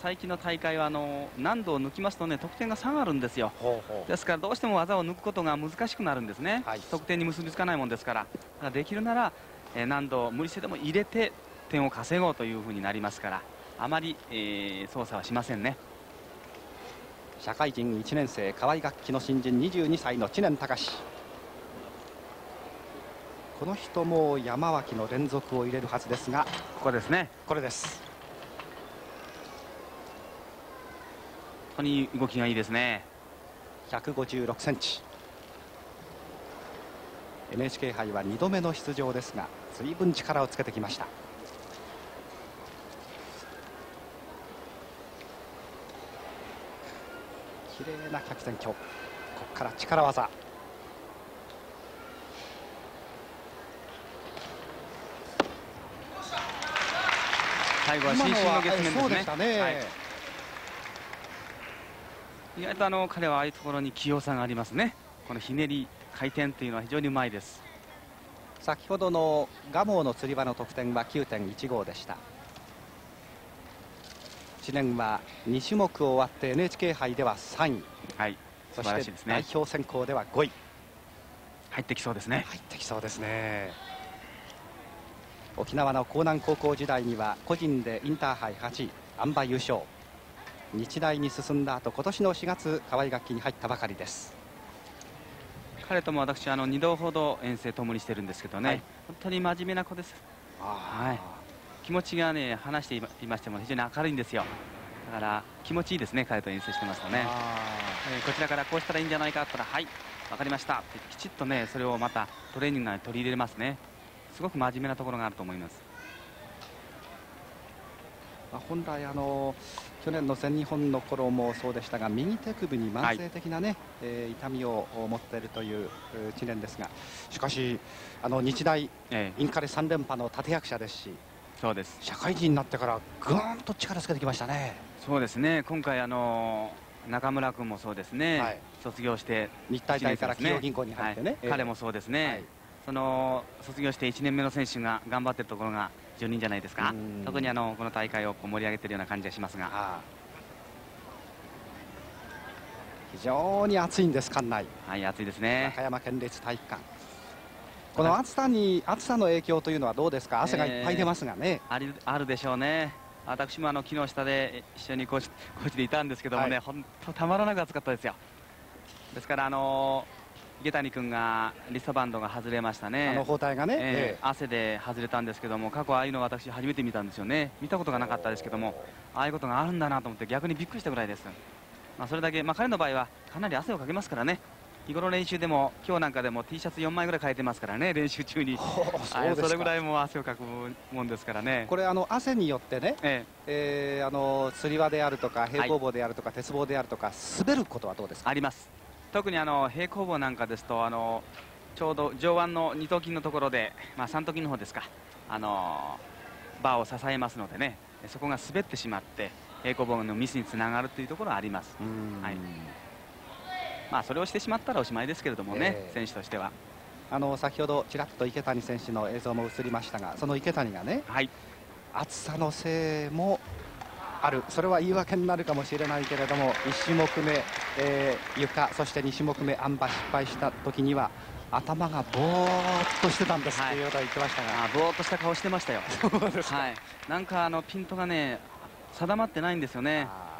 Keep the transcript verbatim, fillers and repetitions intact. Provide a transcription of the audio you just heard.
最近の大会はあの難度を抜きますとね、得点が下がるんですよ。 ほうほう。 ですからどうしても技を抜くことが難しくなるんですね、 はい、 得点に結びつかないもんですから。だからできるなら、えー、難度を無理してでも入れて点を稼ごうというふうになりますから、あまり、えー、操作はしませんね。 社会人いちねん生、河合楽器の新人にじゅうにさいの知念隆。この人も山脇の連続を入れるはずですが、 ここですね。 これです。 本当に動きがいいですね。 ひゃくごじゅうろくセンチ。 エヌエイチケー 杯はにどめの出場ですが、随分力をつけてきました。綺麗な脚線橋、ここから力技。 最後は伸身の月面ですね。 したね、はい、 意外とあの彼はああいうところに器用さがありますね。このひねり回転というのは非常にうまいです。 先ほどの蒲生のつり輪の得点は きゅうてんいちご でした。知念はに種目終わって エヌエイチケー 杯ではさんい、 はい、 そして代表選考ではごい。 入ってきそうですね。 入ってきそうですね。沖縄の江南高校時代には個人でインターハイはちい、あん馬優勝。日大に進んだ後、今年のしがつ河合楽器に入ったばかりです。 彼とも私あのにどほど遠征ともにしてるんですけどね、はい、本当に真面目な子です。はい、気持ちがね、話していましても非常に明るいんですよ。だから気持ちいいですね、彼と遠征してますとね。えー、こちらからこうしたらいいんじゃないかって言ったら、はい分かりましたってきちっとね、それをまたトレーニングに取り入れますね。すごく真面目なところがあると思います。 本来あの去年の全日本の頃もそうでしたが、右手首に慢性的な、ね、はい、えー、痛みを持っているという知念ですが、しかしあの日大、ええ、インカレさん連覇の立役者ですし、 そうです、 社会人になってからぐーんと力つけてきましたね。 そうですね、今回あの中村君もそうですね、はい、卒業して日体大から企業銀行に入ってね、 はい、彼もそうですね、はい、その卒業していちねんめの選手が頑張っているところが非常にいいんじゃないですか。特にあのこの大会をこう盛り上げているような感じがしますが、ああ、 非常に暑いんです、館内。 はい、暑いですね。 和歌山県立体育館、この暑さに暑さの影響というのはどうですか。汗がいっぱい出ますがね、えー、 ありあるでしょうね。私もあの木の下で一緒にコーチでいたんですけどもね、本当、はい、たまらなく暑かったですよ。ですからあの池谷君がリストバンドが外れましたね。 あの包帯がね、 えー、汗で外れたんですけども、過去ああいうのを私初めて見たんですよね。見たことがなかったですけども、ああいうことがあるんだなと思って逆にびっくりしたぐらいです。まあ、それだけ、まあ、彼の場合はかなり汗をかけますからね。日頃練習でも今日なんかでも T シャツよんまいぐらい変えてますからね、練習中に。そ, それぐらいも汗をかくもんですからね。 これあの汗によってね、えええー、あのつり輪であるとか平行棒であるとか、はい、鉄棒であるとか滑ることはどうですか。 あります。特にあの平行棒なんかですと、あのちょうど上腕の二頭筋のところで、まあ、三頭筋の方ですか、あのバーを支えますのでね、そこが滑ってしまって平行棒のミスにつながるというところはあります。はい、まあそれをしてしまったらおしまいですけれどもね、えー、選手としては。 あの先ほどちらっと池谷選手の映像も映りましたが、その池谷がね、はい、暑さのせいもある、それは言い訳になるかもしれないけれども、いち種目め、えー、床、そしてに種目目あん馬失敗した時には頭がぼーっとしてたんですということを言ってましたが、 はい、ぼーっとした顔してましたよ。そうですか。はい、なんかあのピントがね定まってないんですよね。